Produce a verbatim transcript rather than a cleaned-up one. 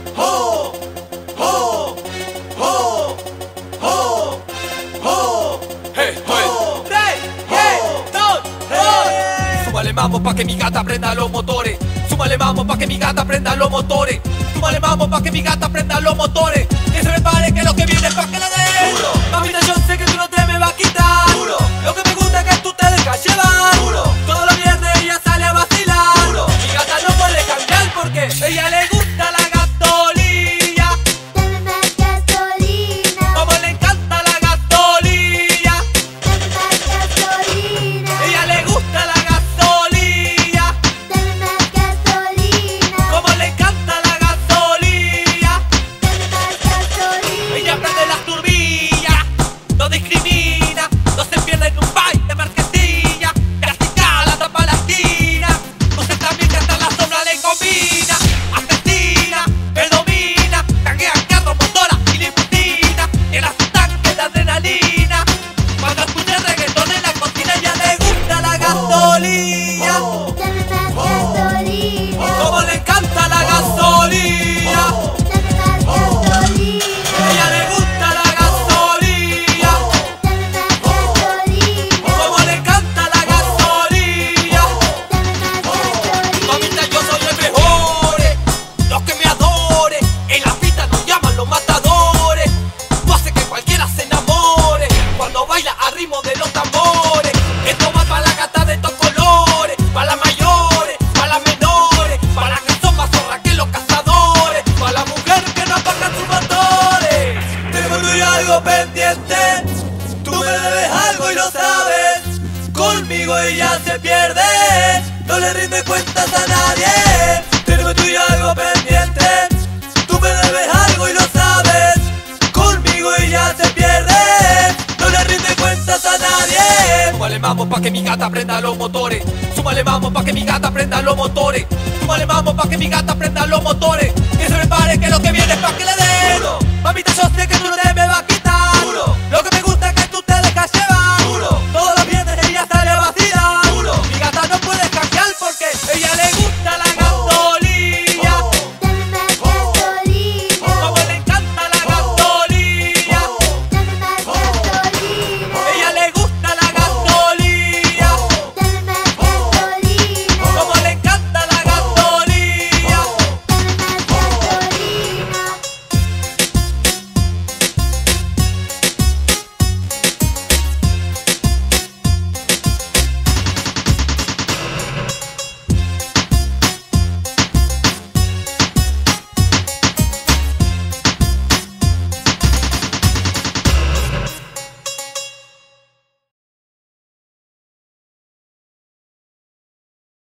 ho, ho, ho, ho, ho. Hey, ho, tres, ho, dos, hey. Súmale mambo pa' que mi gata prenda los motores. Súmale mambo pa' que mi gata prenda los motores. Súmale mambo pa' que mi gata prenda los motores. Que se prepare que lo que viene es pa' que la dé. Duro. Mamita, yo sé que tú no te me vas a quitar. Duro. Lo que me gusta es que tú te dejas llevar. Duro. Todos los viernes ella sale a vacilar. Duro. Mi gata no puede cambiar porque ella le gusta la gasolina. Dame más gasolina. Como le encanta la gasolina. Dame más gasolina. Ella le gusta la gasolina. Dame más gasolina. Como le encanta la gasolina. Dame más gasolina. Ella prende las turbillas, no discrimina, no se pierde en un baile de marquesilla. Clásica, la tapa la esquina, luce también que hasta la sombra le combina. Asesina, predomina, tanquea carro, motora y limusina. Y en las tanques de adrenalina, cuando escucha reggaetón en la cocina, ella le gusta la gasolina. Dame más gasolina. Como le encanta la gasolina. Dame más gasolina. Ella le gusta la gasolina. Dame más gasolina. Como le encanta la gasolina. Dame más gasolina. Mamita, yo soy el mejor, los que me adoren. En la pista nos llaman los matadores. Tú haces que cualquiera se enamore cuando baila al ritmo de los tambores. Esto va para la gata de estos colores, para las mayores, para las menores, para las que son más zorras que los cazadores, para las mujeres que no apagan sus motores. Tengo tú y algo pendiente, tú me debes algo y lo sabes. Conmigo ella se pierde, no le rinde cuentas a nadie. Tengo tú y algo pendiente, tú me debes algo y lo sabes. Conmigo ella se pierde, no le rinde cuentas a nadie. Súmale mambo pa' que mi gata prenda los motores. Súmale mambo pa' que mi gata prenda los motores. Súmale mambo pa' que mi gata prenda los motores. Que se prepare que lo que viene es pa' que le dé. Duro. Mamita, yo sé que tú no te